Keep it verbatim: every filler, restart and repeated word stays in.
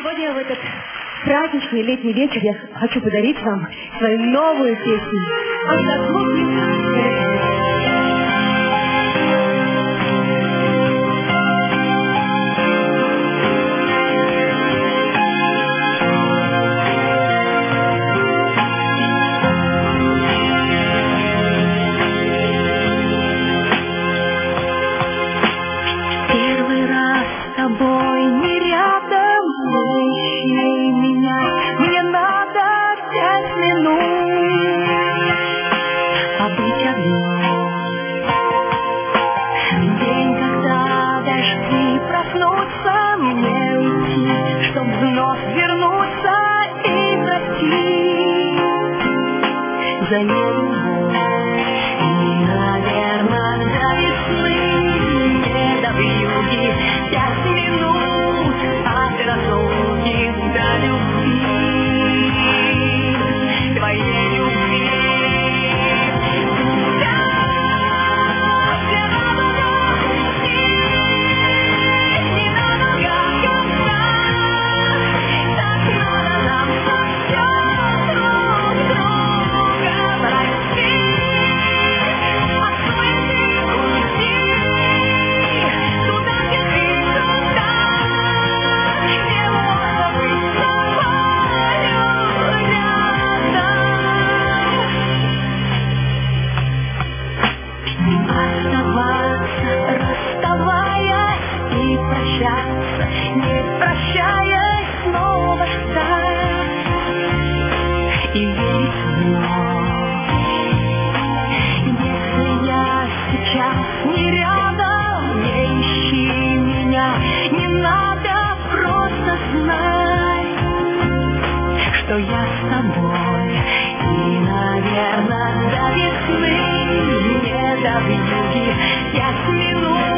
Сегодня в этот праздничный летний вечер я хочу подарить вам свою новую песню. Первый раз с тобой не рядом, не ищи меня, мне надо пять минут побыть одной. День, когда дожди проснутся, мне уйти, чтоб вновь вернуться и простить за нелюбовь. И, наверное, до весны не добьюги пять минут от разлуки до любви, твоей любви. Не прощаясь, снова ждать и верить вновь. Если я сейчас не рядом, не ищи меня, не надо, просто знай, что я с тобой. И, наверное, до весны не до вьюги пять минут